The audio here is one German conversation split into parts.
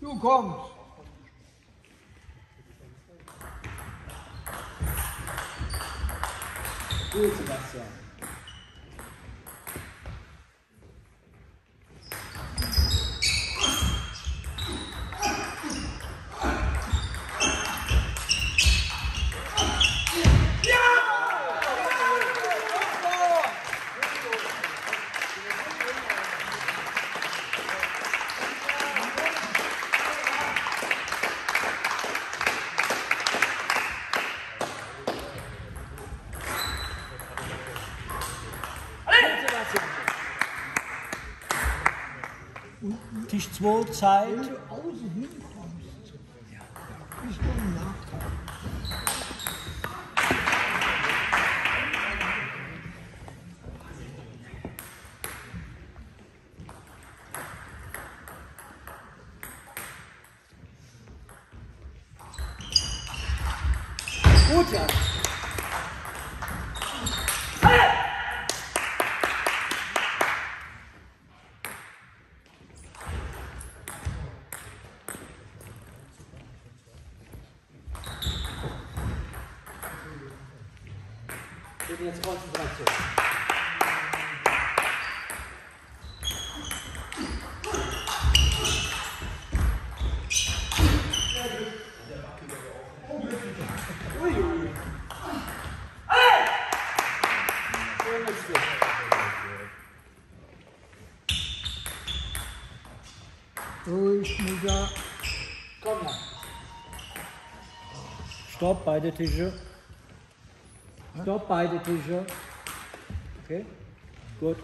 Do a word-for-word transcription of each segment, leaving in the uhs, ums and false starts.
Du kommst. Gut, Sebastian. Tisch zwei, Zeit. Wenn du außen hinkommst, bist du im Nachteil. Gut, Jan. Bitte jetzt Konzentration. Ui. Schönes Glück. Ruhig, Mutter. Komm, Jan. Stopp, beide Tische. Stopp, beide Tische. Okay, gut.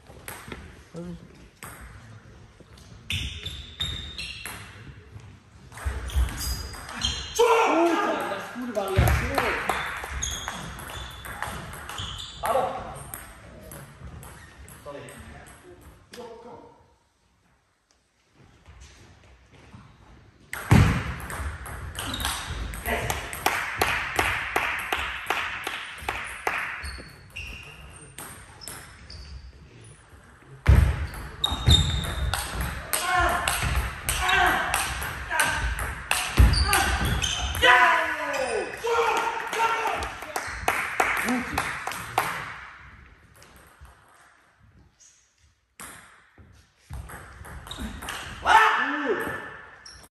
Das ist gute Variation. Hallo. Sorry.